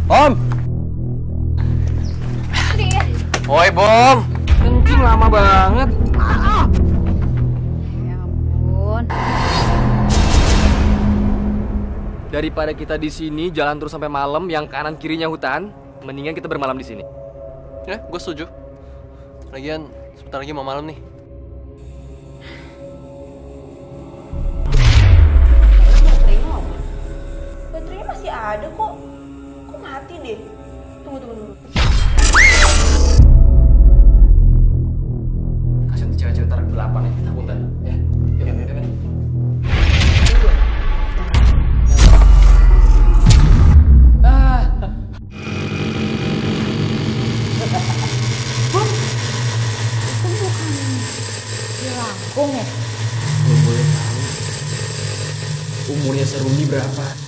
Om! Oi, Bom! Kencing lama banget. Ya ampun. Daripada kita di sini jalan terus sampai malam yang kanan kirinya hutan, mendingan kita bermalam di sini. Ya, gue setuju. Lagian sebentar lagi mau malam nih. Baterainya masih ada kok. Kok mati deh? Tunggu. Kasian tuh cewek-cewek tarik belapan ya, takutan. Ya, yuk. Langkung ya? Belum boleh tahu umurnya Seruni berapa.